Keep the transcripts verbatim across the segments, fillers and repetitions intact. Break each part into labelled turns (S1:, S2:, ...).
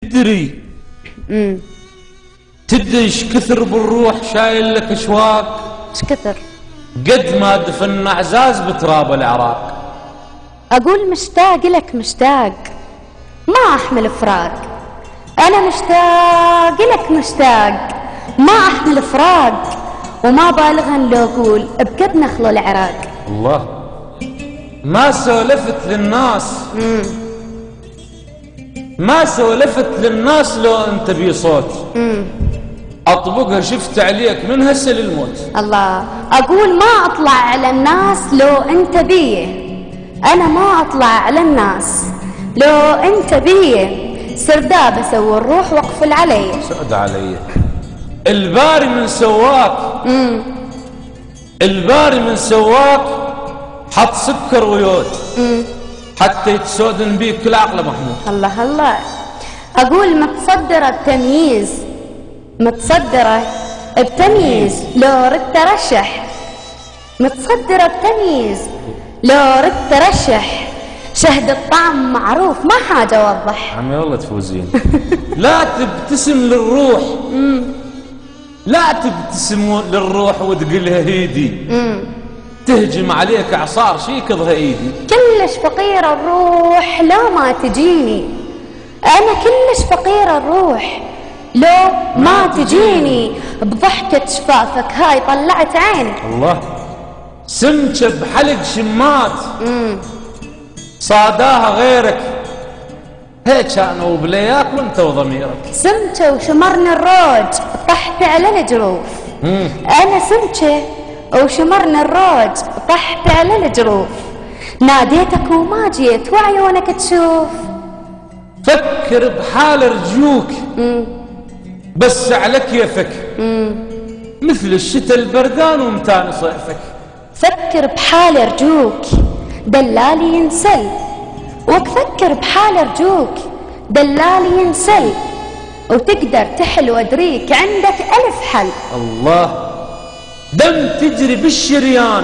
S1: تدري
S2: امم
S1: تدري ايش كثر بالروح شايل لك اشواق؟
S2: ايش كثر؟
S1: قد ما دفنا اعزاز بتراب العراق.
S2: اقول مشتاق لك مشتاق ما احمل فراق، انا مشتاق لك مشتاق ما احمل فراق، وما بالغا لو اقول بقد نخلو العراق.
S1: الله، ما سولفت للناس
S2: امم
S1: ما سولفت للناس لو انت بي صوت
S2: امم
S1: اطبقها شفت عليك من هسه للموت.
S2: الله، اقول ما اطلع على الناس لو انت بيه، انا ما اطلع على الناس لو انت بيه، سرداب اسوي الروح واقفل علي.
S1: سعد علي الباري من سواك،
S2: امم
S1: الباري من سواك حط سكر ويود
S2: امم
S1: حتى يتسودن بيك كل عقله محمود.
S2: الله الله، اقول متصدره بتمييز، متصدره بتمييز لو ردت ارشح، متصدره بتمييز لو ردت ارشح، شهد الطعم معروف ما حاجه اوضح.
S1: عمي والله تفوزين. لا تبتسم للروح، لا تبتسم للروح وتقلها هيدي، تهجم عليك اعصار شي كضها ايدي.
S2: كلش فقيره الروح لو ما تجيني، انا كلش فقيره الروح لو ما تجيني، بضحكه شفافك هاي طلعت عيني.
S1: الله، سمكه بحلق شمات
S2: امم
S1: صاداها غيرك، هيك انا وبلياك وانت وضميرك.
S2: سمكه وشمرني الروج طحت على الجروف،
S1: مم.
S2: انا سمكه وشمرني الروج طحت على الجروف، ناديتك وما جيت وعيونك تشوف.
S1: فكر بحال رجوك
S2: مم.
S1: بس على كيفك،
S2: مم.
S1: مثل الشتاء البردان ومتان صيفك.
S2: فكر بحال رجوك دلالي ينسل، وتفكر بحال رجوك دلالي ينسل، وتقدر تحل وادريك عندك ألف حل.
S1: الله، دم تجري بالشريان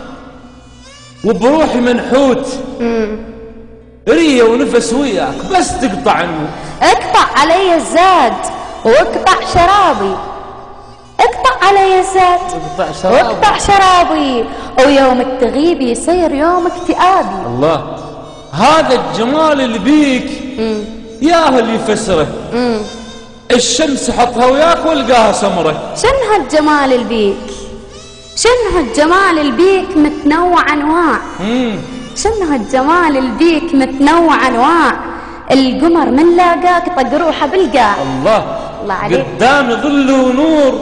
S1: وبروحي منحوت،
S2: مم.
S1: ريه ونفس وياك بس تقطع الموت.
S2: اقطع علي الزاد واقطع شرابي، اقطع علي الزاد
S1: تقطع شرابي
S2: واقطع شرابي، ويومك تغيب يصير يوم اكتئابي.
S1: الله، هذا الجمال اللي بيك ياهو اللي يفسره.
S2: مم.
S1: الشمس حطها وياك والقاها سمره.
S2: شن هالجمال البيك، شن هالجمال البيك متنوع انواع،
S1: مم.
S2: شن هالجمال البيك متنوع انواع، القمر من لاقاك طق روحه بالقاع.
S1: الله،
S2: الله عليك.
S1: قدامي ظل ونور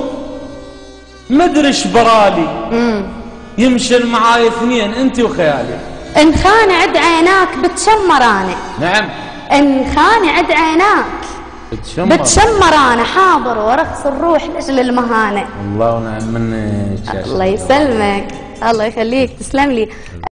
S1: مدري ايش برالي،
S2: مم.
S1: يمشي معاي اثنين انت وخيالي.
S2: ان خان عد عيناك بتشمر انا،
S1: نعم،
S2: ان خان عد عيناك
S1: بتشمر
S2: بتشمر انا، حاضر ورخص الروح لاجل المهانه.
S1: الله ونعم منك.
S2: الله يسلمك، الله يخليك، تسلم لي.